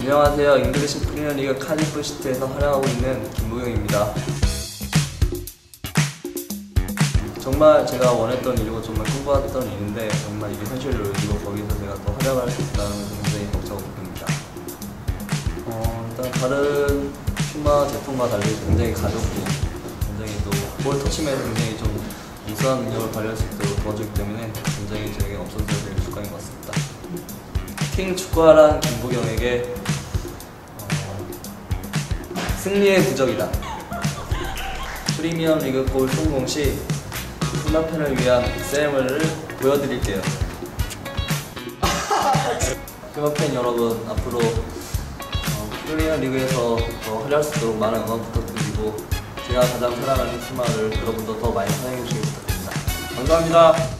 안녕하세요. 잉글리시 프리미어리그 카디프 시티에서 활약하고 있는 김무경입니다. 정말 제가 원했던 일이고 정말 꿈꿔왔던 일인데 정말 이게 현실로 이루어지고 거기서 제가 더 활약할 수 있다는 것을 굉장히 벅차고 기쁩니다. 일단 다른 퓨마 제품과 달리 굉장히 가볍고 굉장히 또 볼 터치면서 굉장히 좀 우수한 능력을 발휘할 수 있도록 도와주기 때문에 굉장히 저에게 없어져야 될 축구인 것 같습니다. 킹 축구하란 김보경에게 승리의 부적이다. 프리미어리그 골 성공 시 퓨마팬을 위한 쌤을 보여드릴게요. 퓨마팬 여러분, 앞으로 프리미어리그에서 더 활약할 수 있도록 많은 응원 부탁드리고 제가 가장 사랑하는 퓨마를 여러분도 더 많이 사랑해 주시기 부탁드립니다. 감사합니다.